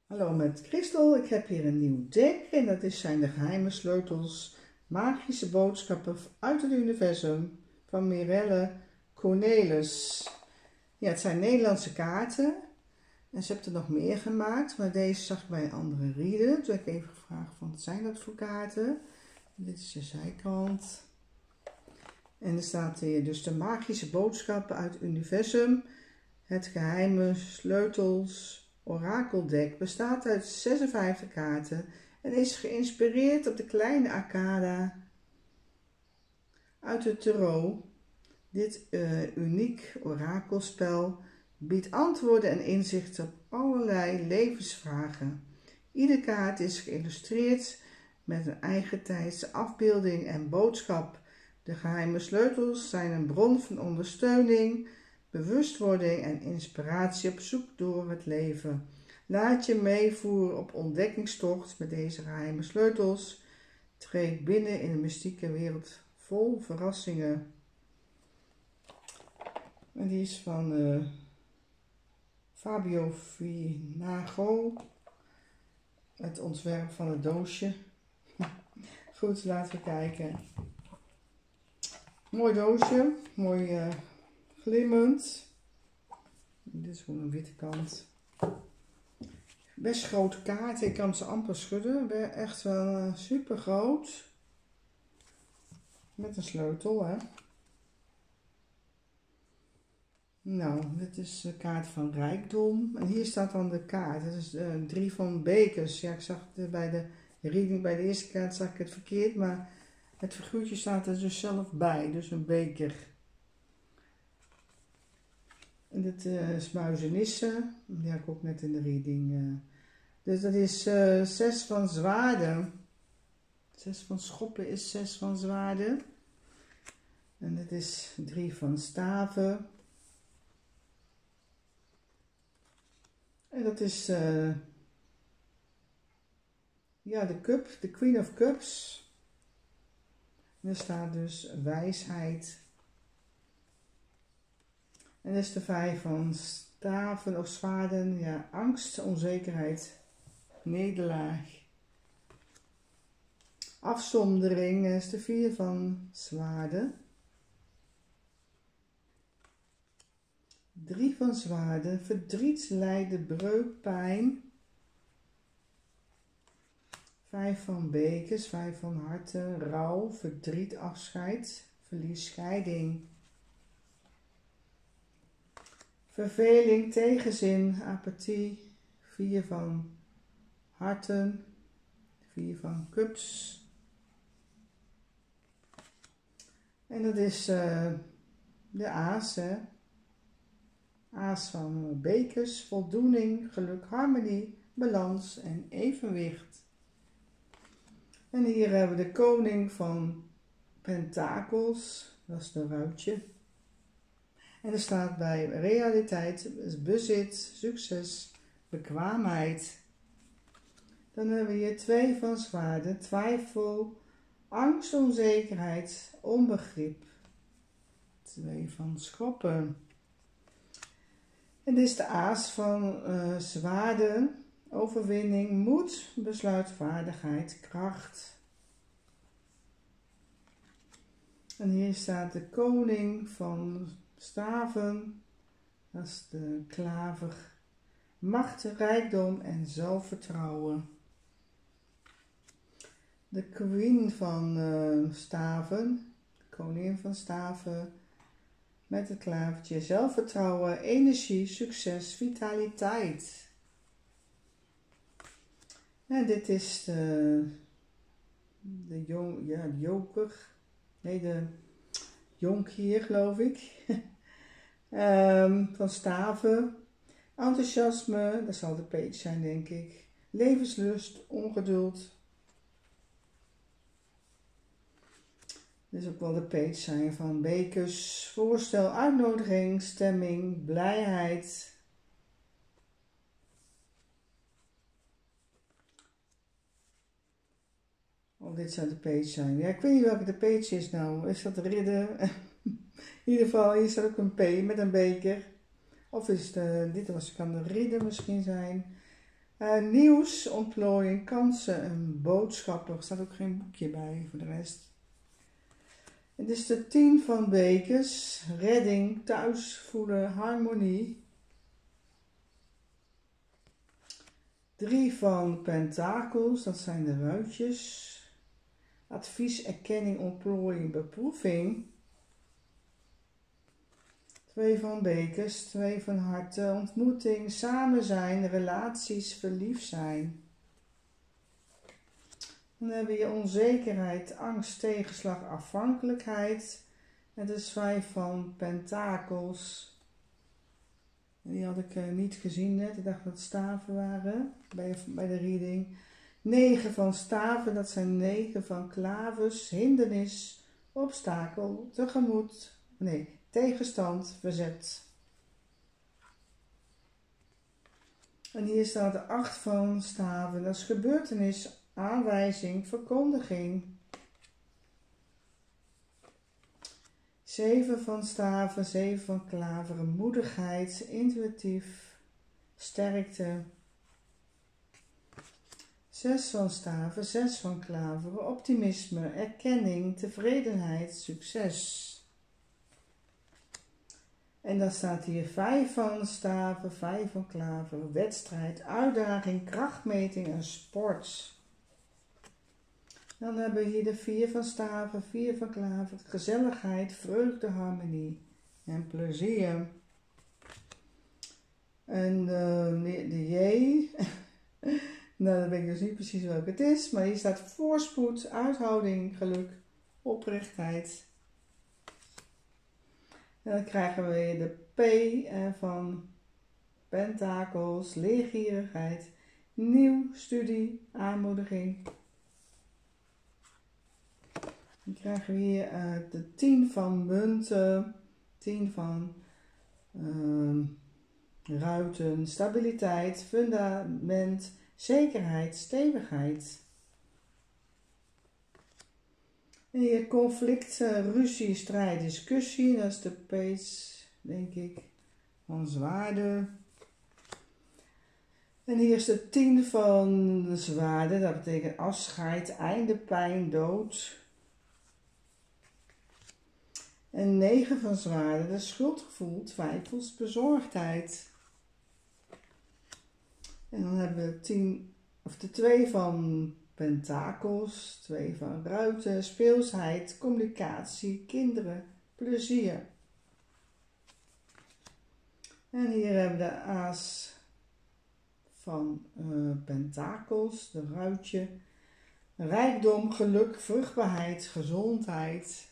Hallo met Christel, ik heb hier een nieuw deck en dat zijn de geheime sleutels, magische boodschappen uit het universum van Mirelle Cornelis. Ja, het zijn Nederlandse kaarten en ze heeft er nog meer gemaakt, maar deze zag ik bij een andere reader. Toen heb ik even gevraagd van wat zijn dat voor kaarten. Dit is de zijkant. En er staat hier dus de magische boodschappen uit het universum, het geheime sleutels orakeldek bestaat uit 56 kaarten en is geïnspireerd op de kleine arcada uit het tarot. Dit uniek orakelspel biedt antwoorden en inzichten op allerlei levensvragen. Iedere kaart is geïllustreerd met een eigentijdse afbeelding en boodschap. De geheime sleutels zijn een bron van ondersteuning, bewustwording en inspiratie op zoek door het leven. Laat je meevoeren op ontdekkingstocht met deze geheime sleutels. Treed binnen in een mystieke wereld vol verrassingen. En die is van Fabio Finago. Het ontwerp van het doosje. Goed, laten we kijken. Mooi doosje, mooi glimmend. Dit is gewoon een witte kant. Best grote kaarten, ik kan ze amper schudden. Echt wel super groot. Met een sleutel, hè. Nou, dit is de kaart van rijkdom. En hier staat dan de kaart. Dat is 3 van bekers. Ja, ik zag het bij de reading, bij de eerste kaart zag ik het verkeerd, maar het figuurtje staat er dus zelf bij. Dus een beker. En dit is muizenissen. Die had ik ook net in de reading. Dus dat is 6 van zwaarden. 6 van schoppen is 6 van zwaarden. En dit is 3 van staven. En dat is ja, de cup, de Queen of Cups. En er staat dus wijsheid. En dat is de 5 van staven of zwaarden. Ja, angst, onzekerheid, nederlaag. Afzondering is de 4 van zwaarden. 3 van zwaarden, verdriet, lijden, breuk, pijn. 5 van bekers, 5 van harten, rouw, verdriet, afscheid, verlies, scheiding. Verveling, tegenzin, apathie. 4 van harten, 4 van cups. En dat is de aas, hè. Aas van bekers, voldoening, geluk, harmonie, balans en evenwicht. En hier hebben we de koning van pentakels, dat is de ruitje. En er staat bij realiteit, bezit, succes, bekwaamheid. Dan hebben we hier 2 van zwaarden, twijfel, angst, onzekerheid, onbegrip. 2 van schoppen. En dit is de aas van zwaarden, overwinning, moed, besluitvaardigheid, kracht. En hier staat de koning van staven, dat is de klaver, macht, rijkdom en zelfvertrouwen. De queen van staven, de koningin van staven, met het klavertje, zelfvertrouwen, energie, succes, vitaliteit. En dit is de joker, nee, de jonkheer geloof ik, van staven. Enthousiasme, dat zal de page zijn denk ik. Levenslust, ongeduld. Dit is ook wel de page zijn van bekers, voorstel, uitnodiging, stemming, blijheid. Oh, dit zou de page zijn. Ja, ik weet niet welke de page is nou. Is dat de ridder? In ieder geval, hier staat ook een P met een beker. Of is het, dit kan de ridder misschien zijn. Nieuws, ontplooiing, kansen en boodschappen. Er staat ook geen boekje bij voor de rest. Het is de 10 van bekers, redding, thuis voelen, harmonie. 3 van pentakels, dat zijn de ruitjes. Advies, erkenning, ontplooiing, beproeving. 2 van bekers, 2 van harten, ontmoeting, samen zijn, relaties, verliefd zijn. Dan hebben we onzekerheid, angst, tegenslag, afhankelijkheid. En de 5 van pentakels. Die had ik niet gezien net. Ik dacht dat het staven waren bij de reading. 9 van staven, dat zijn 9 van klavers, hindernis, obstakel, tegenstand, verzet. En hier staat de 8 van staven, dat is gebeurtenis, aanwijzing, verkondiging. 7 van staven, 7 van klaveren, moedigheid, intuïtief, sterkte. 6 van staven, 6 van klaveren, optimisme, erkenning, tevredenheid, succes. En dan staat hier 5 van staven, 5 van klaveren, wedstrijd, uitdaging, krachtmeting en sport. Dan hebben we hier de 4 van staven, 4 van klaveren, gezelligheid, vreugde, harmonie en plezier. En de J, nou dat weet ik dus niet precies welke het is, maar hier staat voorspoed, uithouding, geluk, oprechtheid. En dan krijgen we weer de P van pentakels, leergierigheid, nieuw, studie, aanmoediging. Dan krijgen we hier de 10 van munten, 10 van ruiten, stabiliteit, fundament, zekerheid, stevigheid. En hier conflict, ruzie, strijd, discussie, dat is de page, denk ik, van zwaarden. En hier is de 10 van de zwaarden, dat betekent afscheid, einde, pijn, dood. En 9 van zwaarden, de schuldgevoel, twijfels, bezorgdheid. En dan hebben we de 2 van pentakels, 2 van ruiten, speelsheid, communicatie, kinderen, plezier. En hier hebben we de aas van pentakels, de ruitje, rijkdom, geluk, vruchtbaarheid, gezondheid.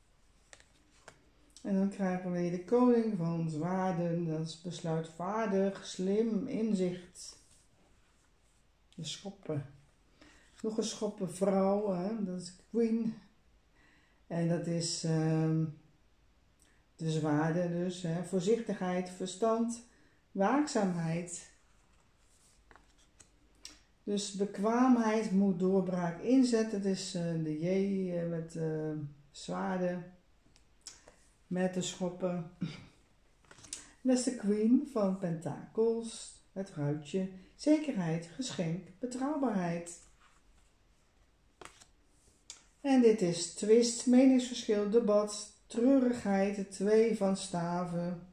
En dan krijgen we weer de koning van zwaarden, dat is besluitvaardig, slim, inzicht. De schoppen. Nog een schoppenvrouw, dat is queen. En dat is de zwaarden dus, voorzichtigheid, verstand, waakzaamheid. Dus bekwaamheid moet doorbraak inzetten. Het is de J met zwaarden. Met de schoppen. Dat is de queen van pentakels, het ruitje, zekerheid, geschenk, betrouwbaarheid. En dit is twist, meningsverschil, debat, treurigheid, de 2 van staven.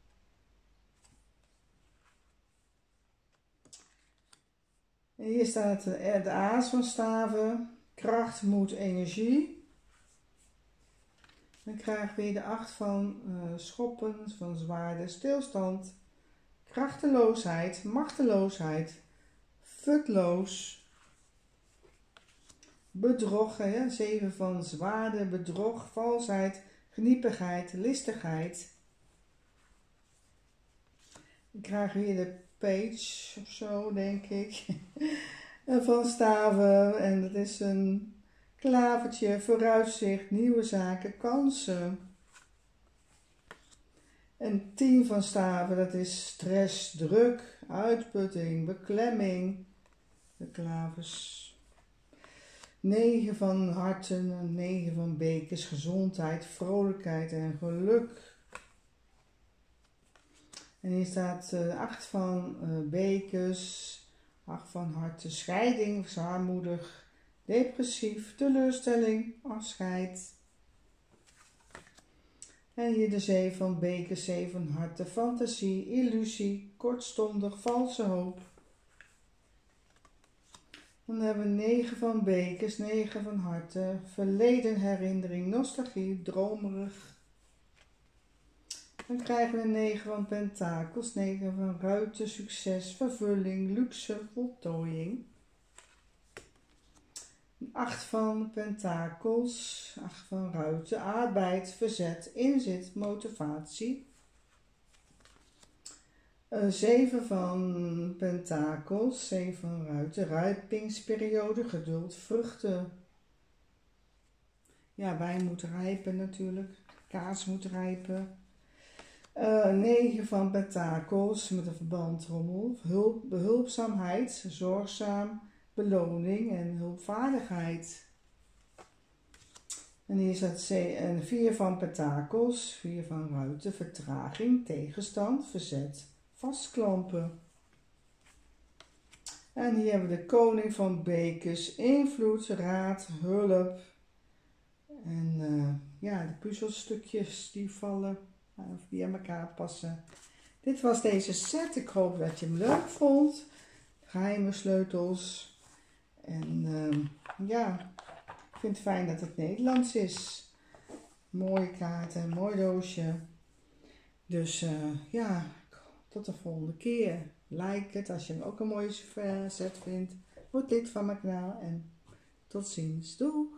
En hier staat de aas van staven, kracht, moed, energie. Dan krijgen we weer de 8 van schoppen, van zwaarden, stilstand, krachteloosheid, machteloosheid, futloos, bedrog, 7 van zwaarden, bedrog, valsheid, geniepigheid, listigheid. Dan krijgen we weer de page of zo, denk ik, van staven en dat is een klavertje, vooruitzicht, nieuwe zaken, kansen. En 10 van staven, dat is stress, druk, uitputting, beklemming. De klavers. 9 van harten, 9 van bekers, gezondheid, vrolijkheid en geluk. En hier staat 8 van bekers, 8 van harten, scheiding, zwaarmoedig, depressief, teleurstelling, afscheid. En hier de 7 van bekers, 7 van harten, fantasie, illusie, kortstondig, valse hoop. Dan hebben we 9 van bekers, 9 van harten, verleden herinnering, nostalgie, dromerig. Dan krijgen we 9 van pentakels, 9 van ruiten, succes, vervulling, luxe, voltooiing. 8 van pentakels, 8 van ruiten, arbeid, verzet, inzet, motivatie. 7 van pentakels, 7 van ruiten, rijpingsperiode, geduld, vruchten. Ja, wijn moet rijpen natuurlijk, kaas moet rijpen. 9 van pentakels met een verbandtrommel, behulpzaamheid, zorgzaam, beloning en hulpvaardigheid. En hier staat 4 van pentakels, 4 van ruiten, vertraging, tegenstand, verzet, vastklampen. En hier hebben we de koning van bekers, invloed, raad, hulp. En ja, de puzzelstukjes die vallen, of die aan elkaar passen. Dit was deze set. Ik hoop dat je hem leuk vond. Geheime sleutels. En ja, ik vind het fijn dat het Nederlands is. Mooie kaarten, mooi doosje. Dus ja, tot de volgende keer. Like het als je hem ook een mooie set vindt. Word lid van mijn kanaal en tot ziens. Doei!